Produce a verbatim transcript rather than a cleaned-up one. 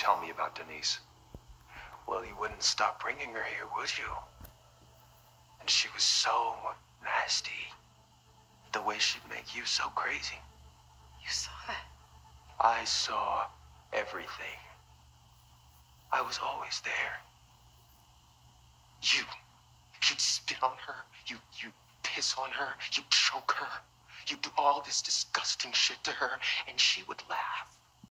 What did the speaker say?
tell me about Denise. Well, you wouldn't stop bringing her here, would you? And she was so nasty. The way she'd make you so crazy. You saw that? I saw everything. I was always there. You, you'd spit on her, you, you piss on her, you choke her, you do all this disgusting shit to her, and she would laugh.